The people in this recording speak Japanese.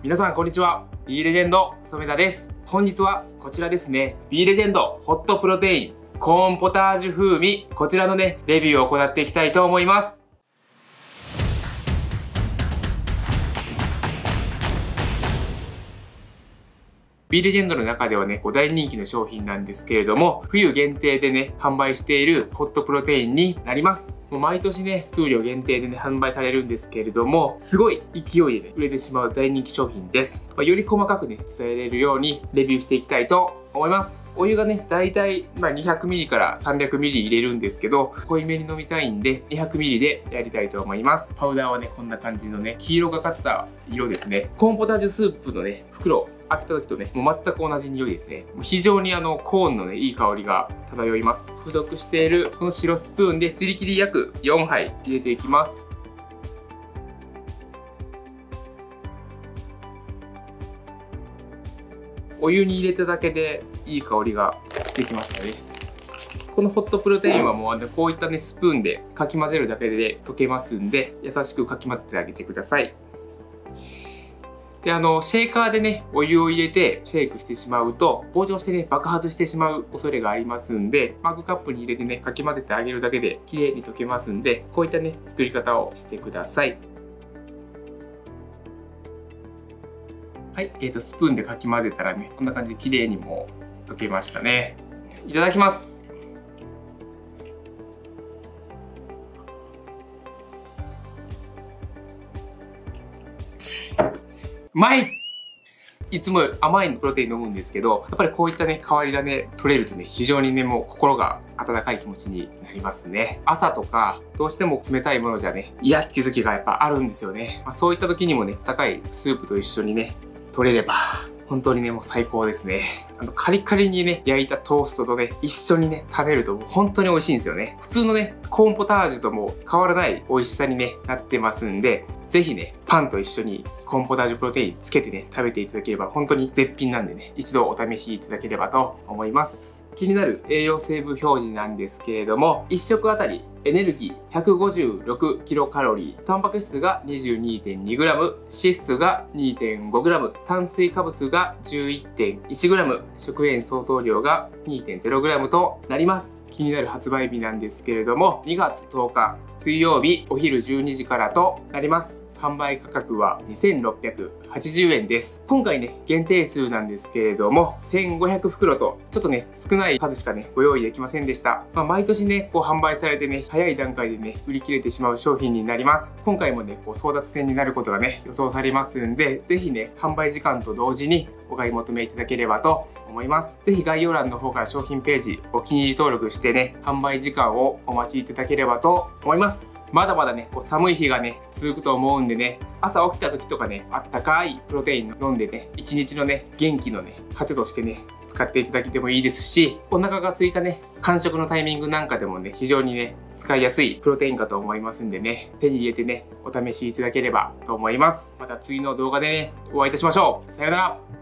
皆さんこんにちは。Bレジェンド染田です。本日はこちらですね。Bレジェンドホットプロテインコーンポタージュ風味、こちらのねレビューを行っていきたいと思います。Bレジェンドの中ではね、大人気の商品なんですけれども、冬限定でね、販売しているホットプロテインになります。もう毎年ね、数量限定でね、販売されるんですけれども、すごい勢いでね、売れてしまう大人気商品です。より細かくね、伝えれるようにレビューしていきたいと思います。お湯がね、だいたい 200ml から 300ml 入れるんですけど、濃いめに飲みたいんで 200ml でやりたいと思います。パウダーはね、こんな感じのね、黄色がかった色ですね。コーンポタージュスープのね、袋開けた時とね、もう全く同じ匂いですね。非常にコーンのね、いい香りが漂います。付属しているこの白スプーンですり切り約4杯入れていきます。お湯に入れただけでいい香りがしてきましたね。このホットプロテインはもうこういったね、スプーンでかき混ぜるだけで溶けますんで、優しくかき混ぜてあげてください。で、シェーカーでね、お湯を入れてシェイクしてしまうと、膨張してね、爆発してしまう恐れがありますんで、マグカップに入れてね、かき混ぜてあげるだけで綺麗に溶けますんで、こういったね、作り方をしてください。はい、スプーンでかき混ぜたらね、こんな感じで綺麗にもう溶けましたね。いただきます。うまい！いつも甘いプロテイン飲むんですけど、やっぱりこういったね、変わり種取れるとね、非常にね、もう心が温かい気持ちになりますね。朝とか、どうしても冷たいものじゃね、嫌っていう時がやっぱあるんですよね。そういった時にもね、温かいスープと一緒にね、取れれば、本当にね、もう最高ですね。カリカリにね、焼いたトーストとね、一緒にね、食べるともう本当に美味しいんですよね。普通のね、コーンポタージュとも変わらない美味しさにね、なってますんで、ぜひね、パンと一緒にコーンポタージュプロテインつけてね、食べていただければ本当に絶品なんでね、一度お試しいただければと思います。気になる栄養成分表示なんですけれども、1食あたりエネルギー 156kcal、タンパク質が 22.2g、脂質が 2.5g、炭水化物が 11.1g、食塩相当量が 2.0g となります。気になる発売日なんですけれども、2月10日水曜日お昼12時からとなります。販売価格は2680円です。今回ね、限定数なんですけれども、1500袋と、ちょっとね、少ない数しかね、ご用意できませんでした。毎年ね、販売されてね、早い段階でね、売り切れてしまう商品になります。今回もね、争奪戦になることがね、予想されますんで、ぜひね、販売時間と同時にお買い求めいただければと思います。ぜひ概要欄の方から商品ページ、お気に入り登録してね、販売時間をお待ちいただければと思います。まだまだね、寒い日がね、続くと思うんでね、朝起きた時とかね、あったかいプロテイン飲んでね、一日のね、元気のね、糧としてね、使っていただけてもいいですし、お腹が空いたね、間食のタイミングなんかでもね、非常にね、使いやすいプロテインかと思いますんでね、手に入れてね、お試しいただければと思います。また次の動画でね、お会いいたしましょう。さようなら。